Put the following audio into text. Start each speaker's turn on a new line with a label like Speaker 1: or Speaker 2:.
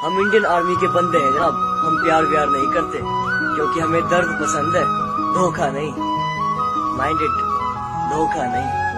Speaker 1: हम Indian army के बंदे हैं जनाब। हम प्यार व्यार नहीं करते क्योंकि हमें दर्द पसंद है, धोखा नहीं। माइंडेड, धोखा नहीं।